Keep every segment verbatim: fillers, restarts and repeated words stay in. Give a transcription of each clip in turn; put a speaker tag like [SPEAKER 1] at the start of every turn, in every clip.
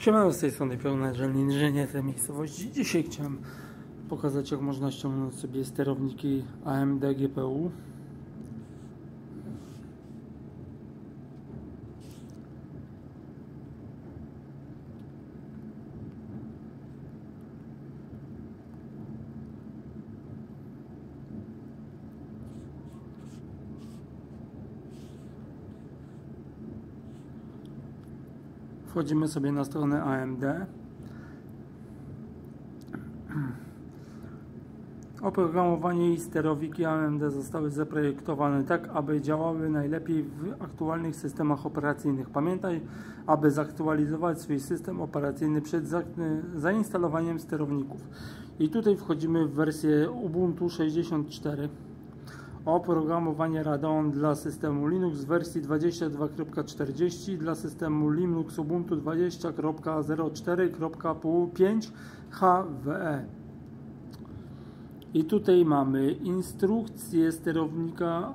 [SPEAKER 1] Siemano, z tej strony pełnaczelny inżynier tej miejscowości. Dzisiaj chciałem pokazać, jak można ściągnąć sobie sterowniki A M D G P U. Wchodzimy sobie na stronę A M D. Oprogramowanie i sterowiki A M D zostały zaprojektowane tak, aby działały najlepiej w aktualnych systemach operacyjnych. Pamiętaj, aby zaktualizować swój system operacyjny przed zainstalowaniem sterowników. I tutaj wchodzimy w wersję Ubuntu sześćdziesiąt cztery. Oprogramowanie Radeon dla systemu Linux w wersji dwadzieścia dwa kropka czterdzieści, dla systemu Linux Ubuntu dwadzieścia kropka zero cztery kropka pięć H W E. I tutaj mamy instrukcję sterownika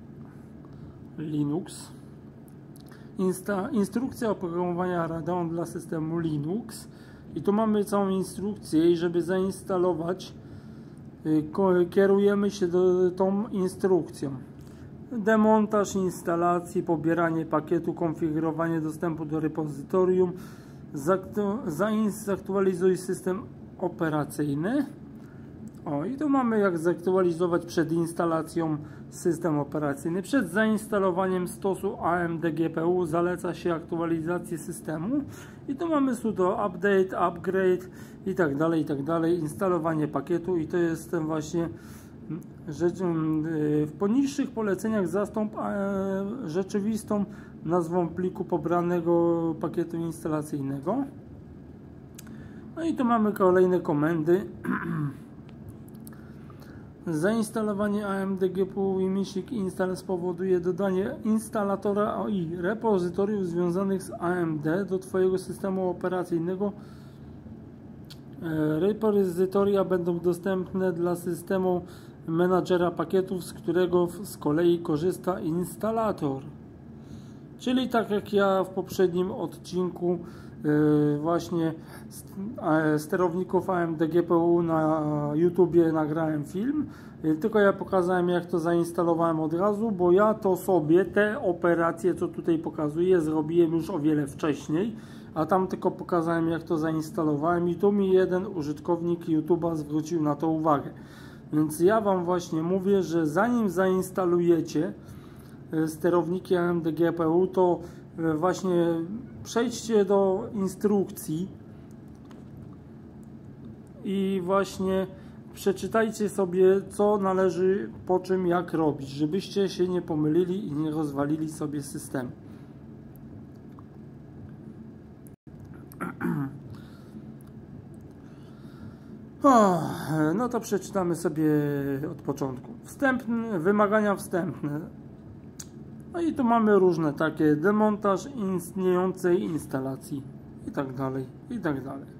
[SPEAKER 1] Linux, Insta, instrukcja oprogramowania Radeon dla systemu Linux. I tu mamy całą instrukcję i żeby zainstalować, kierujemy się do tą instrukcją. Demontaż instalacji, pobieranie pakietu, konfigurowanie dostępu do repozytorium, zaktualizuj system operacyjny. O, i tu mamy, jak zaktualizować przed instalacją system operacyjny. Przed zainstalowaniem stosu A M D G P U zaleca się aktualizację systemu. I tu mamy sudo update, upgrade i tak dalej, i tak dalej. Instalowanie pakietu i to jest właśnie rzecz. W poniższych poleceniach zastąp rzeczywistą nazwą pliku pobranego pakietu instalacyjnego. No i tu mamy kolejne komendy. Zainstalowanie A M D G P U i myślnik install spowoduje dodanie instalatora i repozytoriów związanych z A M D do Twojego systemu operacyjnego. Repozytoria będą dostępne dla systemu menadżera pakietów, z którego z kolei korzysta instalator. Czyli tak jak ja w poprzednim odcinku Yy, właśnie sterowników A M D G P U na YouTubie nagrałem film, yy, tylko ja pokazałem, jak to zainstalowałem od razu, bo ja to sobie, te operacje, co tutaj pokazuję, zrobiłem już o wiele wcześniej, a tam tylko pokazałem, jak to zainstalowałem i tu mi jeden użytkownik YouTube'a zwrócił na to uwagę. Więc ja Wam właśnie mówię, że zanim zainstalujecie sterowniki A M D G P U, to właśnie przejdźcie do instrukcji i właśnie przeczytajcie sobie, co należy po czym, jak robić, żebyście się nie pomylili i nie rozwalili sobie systemu. O, no to przeczytamy sobie od początku. Wstępne, wymagania wstępne. No i tu mamy różne takie, demontaż istniejącej instalacji i tak dalej, i tak dalej.